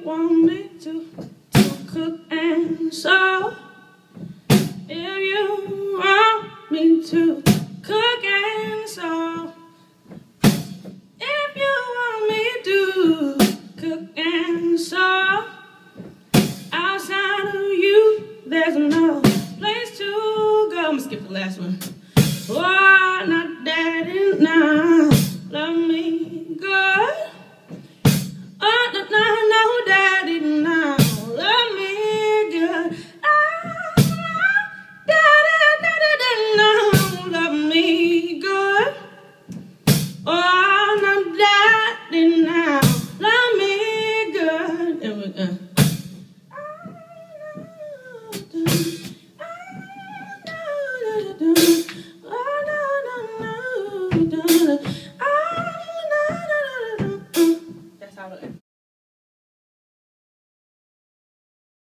want me to cook and sew, if you want me to cook and sew, if you want me to cook and sew, outside of you, there's no place to go. I'm gonna skip the last one. Oh, not daddy now, love me good. Oh, no, daddy now, love me good. Daddy now, love me good. Oh, no, daddy now, love me good. There we go. That's how it ends.